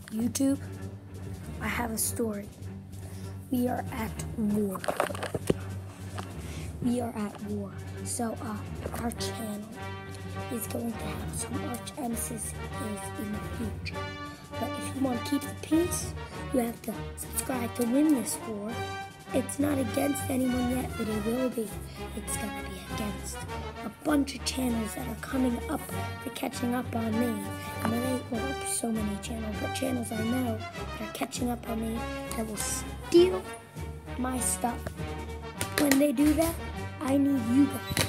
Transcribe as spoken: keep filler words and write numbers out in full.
YouTube, I have a story. We are at war. We are at war. So uh, our channel is going to have some arch nemesis in the future. But if you want to keep the peace, you have to subscribe to win this war. It's not against anyone yet, but it will be. It's going to be against a bunch of channels that are coming up, they're catching up on me. And there ain't, well, so many channels, but channels I know that are catching up on me that will steal my stuff. When they do that, I need you guys